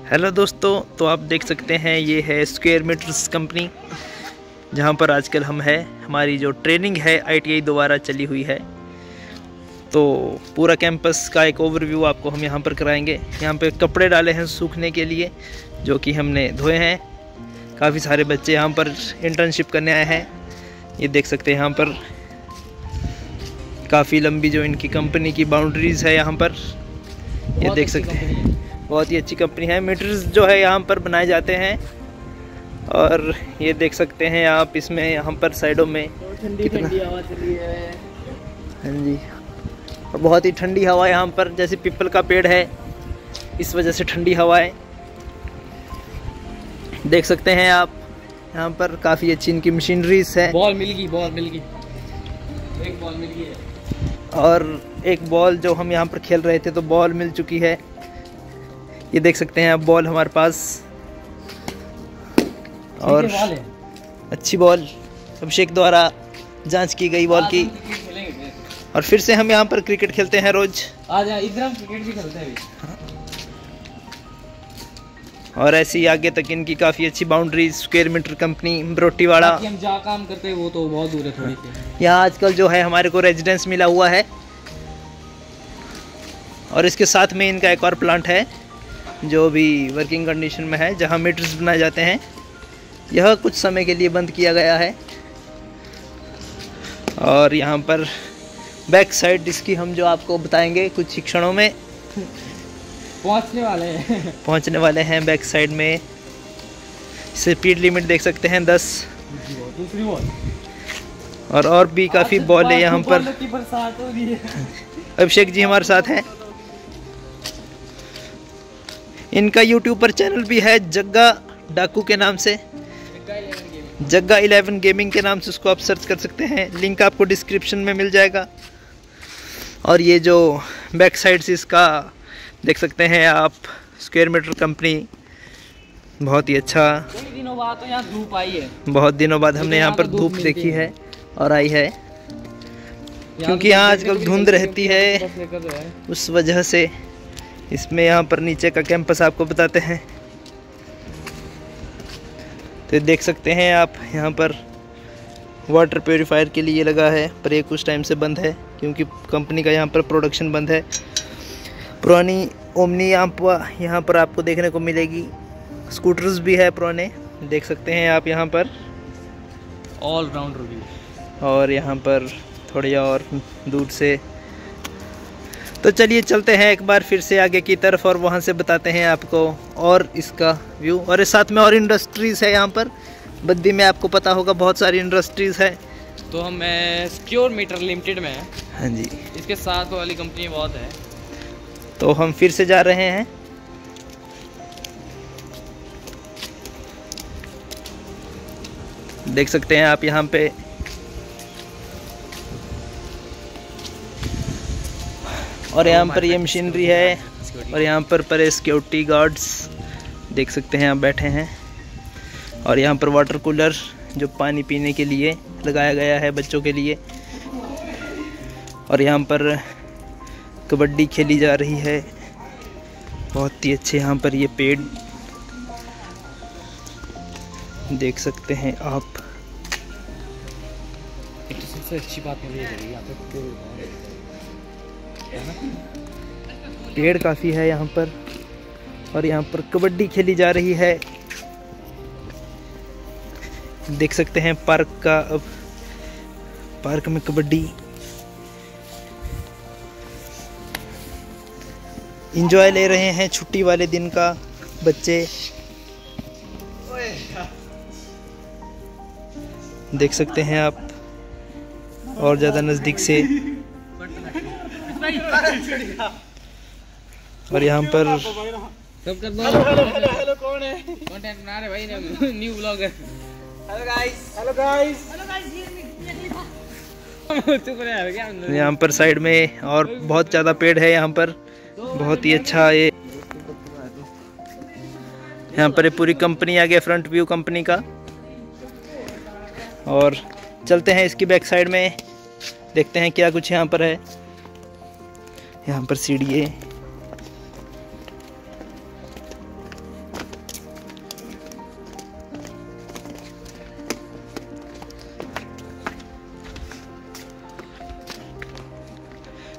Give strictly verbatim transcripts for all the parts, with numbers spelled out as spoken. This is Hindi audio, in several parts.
हेलो दोस्तों, तो आप देख सकते हैं ये है स्क्वायर मीटर्स कंपनी, जहां पर आजकल हम है। हमारी जो ट्रेनिंग है आई टी आई दोबारा चली हुई है, तो पूरा कैंपस का एक ओवरव्यू आपको हम यहां पर कराएंगे। यहां पे कपड़े डाले हैं सूखने के लिए, जो कि हमने धोए हैं। काफ़ी सारे बच्चे यहां पर इंटर्नशिप करने आए हैं। ये देख सकते हैं यहाँ पर काफ़ी लंबी जो इनकी कंपनी की बाउंड्रीज़ है यहाँ पर, ये देख सकते हैं। बहुत ही अच्छी कंपनी है। मीटर्स जो है यहाँ पर बनाए जाते हैं, और ये देख सकते हैं आप इसमें यहाँ पर साइडों में ठंडी ठंडी हवा चली है। हाँ जी, और बहुत ही ठंडी हवा यहाँ पर, जैसे पीपल का पेड़ है इस वजह से ठंडी हवा है। देख सकते हैं आप यहाँ पर काफ़ी अच्छी इनकी मशीनरीज है। बॉल मिल गई, बॉल मिल गई, एक बॉल मिल गई है। और एक बॉल जो हम यहाँ पर खेल रहे थे तो बॉल मिल चुकी है। ये देख सकते हैं आप बॉल हमारे पास, और बॉल है। अच्छी बॉल अभिषेक द्वारा जांच की गई बॉल की। और फिर से हम यहाँ पर क्रिकेट खेलते हैं रोज। आज इधर हम क्रिकेट भी खेलते हैं। और ऐसी आगे तक इनकी काफ़ी अच्छी boundary. Square metre company Barotiwada. हम जहाँ काम करते हैं वो तो बहुत दूर है थोड़ी सी। यहाँ आजकल जो है हमारे को रेजिडेंस मिला हुआ है, और इसके साथ में इनका एक और प्लांट है जो भी वर्किंग कंडीशन में है, जहाँ मीटर्स बनाए जाते हैं। यह कुछ समय के लिए बंद किया गया है। और यहाँ पर बैक साइड इसकी हम जो आपको बताएंगे कुछ ही क्षणों में पहुँचने वाले हैं पहुँचने वाले हैं बैक साइड में। स्पीड लिमिट देख सकते हैं दस। दूसरी बॉल और और भी काफ़ी बॉल है यहाँ पर। बरसात हो रही है। अभिषेक जी हमारे साथ हैं। इनका यूट्यूब पर चैनल भी है, जग्गा डाकू के नाम से, जग्गा इलेवन गेमिंग के नाम से उसको आप सर्च कर सकते हैं। लिंक आपको डिस्क्रिप्शन में मिल जाएगा। और ये जो बैक साइड से इसका देख सकते हैं आप, स्क्वायर मीटर कंपनी, बहुत ही अच्छा। कई दिनों बाद तो यहाँ धूप आई है। बहुत दिनों बाद हमने यहाँ पर धूप देखी है और आई है, क्योंकि यहाँ आजकल धुंध रहती है, उस वजह से इसमें यहाँ पर नीचे का कैंपस आपको बताते हैं। तो देख सकते हैं आप यहाँ पर वाटर प्योरीफायर के लिए लगा है, पर ये कुछ टाइम से बंद है क्योंकि कंपनी का यहाँ पर प्रोडक्शन बंद है। पुरानी ओमनी यहाँ पर यहाँ पर आपको देखने को मिलेगी। स्कूटर्स भी है पुराने, देख सकते हैं आप यहाँ पर। All round review. और यहाँ पर थोड़ी और दूर से, तो चलिए चलते हैं एक बार फिर से आगे की तरफ, और वहाँ से बताते हैं आपको और इसका व्यू। और इस साथ में और इंडस्ट्रीज़ है यहाँ पर बद्दी में, आपको पता होगा बहुत सारी इंडस्ट्रीज़ है। तो हम स्क्वायर मीटर लिमिटेड में है। हाँ जी, इसके साथ वाली कंपनी बहुत है। तो हम फिर से जा रहे हैं। देख सकते हैं आप यहाँ पे और यहाँ पर ये मशीनरी है, और यहाँ पर पर सिक्योरिटी गार्ड्स देख सकते हैं आप बैठे हैं। और यहाँ पर वाटर कूलर जो पानी पीने के लिए लगाया गया है बच्चों के लिए। और यहाँ पर कबड्डी खेली जा रही है। बहुत ही अच्छे यहाँ पर ये पेड़ देख सकते हैं आप। एक सबसे अच्छी बात मुझे ये लगी यहाँ पे, पेड़ काफ़ी है यहाँ पर, और यहाँ पर कबड्डी खेली जा रही है। देख सकते हैं पार्क का, अब पार्क में कबड्डी एंजॉय ले रहे हैं छुट्टी वाले दिन का बच्चे। देख सकते हैं आप और ज़्यादा नज़दीक से। और यहाँ पर सब कर दो। हेलो हेलो कौन है? कंटेंट बना रहे भाई, new blogger. Hello guys, hello guys, hello guys. यहाँ पर साइड में और बहुत ज़्यादा पेड़ है यहाँ पर, बहुत ही अच्छा। ये यहाँ पर ये पूरी कंपनी आ गया, फ्रंट व्यू कंपनी का। और चलते हैं इसकी बैक साइड में, देखते हैं क्या कुछ यहाँ पर है। यहाँ पर सीढ़ी है,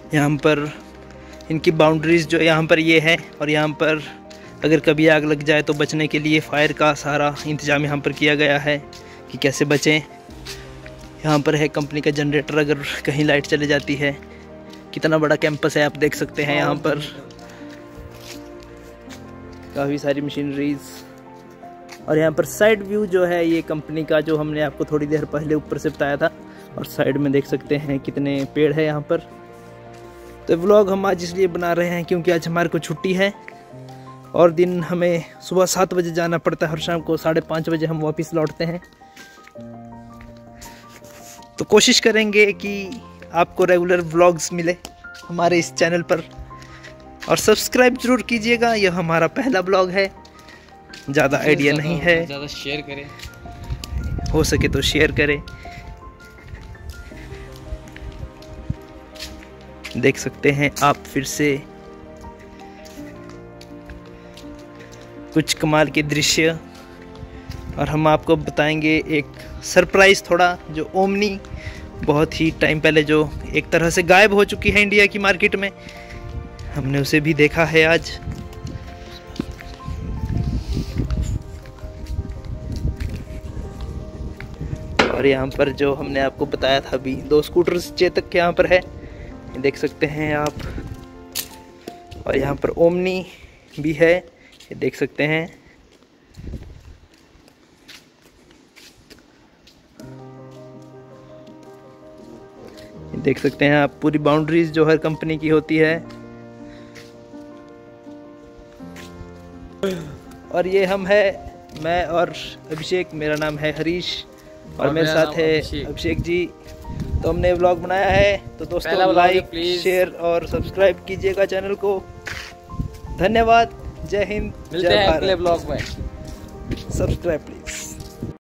यहाँ पर इनकी बाउंड्रीज़ जो यहाँ पर ये है, और यहाँ पर अगर कभी आग लग जाए तो बचने के लिए फायर का सारा इंतज़ाम यहाँ पर किया गया है कि कैसे बचें। यहाँ पर है कंपनी का जनरेटर, अगर कहीं लाइट चले जाती है। कितना बड़ा कैंपस है आप देख सकते हैं। यहाँ पर काफ़ी सारी मशीनरीज, और यहाँ पर साइड व्यू जो है ये कंपनी का, जो हमने आपको थोड़ी देर पहले ऊपर से बताया था। और साइड में देख सकते हैं कितने पेड़ है यहाँ पर। तो व्लॉग हम आज इसलिए बना रहे हैं क्योंकि आज हमारे को छुट्टी है, और दिन हमें सुबह सात बजे जाना पड़ता है और शाम को साढ़े पाँच बजे हम वापस लौटते हैं। तो कोशिश करेंगे कि आपको रेगुलर व्लॉग्स मिले हमारे इस चैनल पर, और सब्सक्राइब जरूर कीजिएगा। यह हमारा पहला ब्लॉग है, ज़्यादा आइडिया नहीं है, ज़्यादा शेयर करें, हो सके तो शेयर करें। देख सकते हैं आप फिर से कुछ कमाल के दृश्य, और हम आपको बताएंगे एक सरप्राइज़ थोड़ा, जो ओमनी बहुत ही टाइम पहले जो एक तरह से गायब हो चुकी है इंडिया की मार्केट में, हमने उसे भी देखा है आज। और यहाँ पर जो हमने आपको बताया था अभी, दो स्कूटर्स चेतक के यहाँ पर है, देख सकते हैं आप। और यहाँ पर ओमनी भी है, ये देख सकते हैं। ये देख सकते हैं आप पूरी बाउंड्रीज जो हर कंपनी की होती है। और ये हम है, मैं और अभिषेक, मेरा नाम है हरीश, और, और मेरे साथ है अभिषेक जी। तो हमने व्लॉग बनाया है, तो दोस्तों लाइक शेयर और सब्सक्राइब कीजिएगा चैनल को। धन्यवाद, जय हिंद, मिलते हैं अगले ब्लॉग में। Subscribe please.